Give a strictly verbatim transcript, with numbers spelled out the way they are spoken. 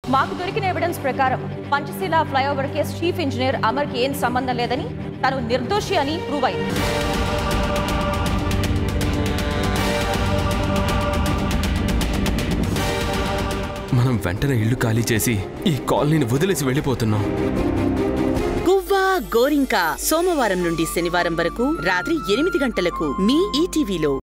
మాకు దొరికిన ఎవిడెన్స్ ప్రకారం Panchsheel flyover case chief engineer అమర్కి ఏం సంబంధం లేదని, తను నిర్దోషి అని ప్రూవ్ అయింది. మనం వెంటనే ఇల్లు ఖాళీ చేసి ఈ కాలనీని వదిలేసి వెళ్ళిపోతున్నాం. గువ్వా గోరింకా సోమవారం నుండి శనివారం వరకు రాత్రి ఎనిమిది గంటలకు మీ ఈటీవీలో.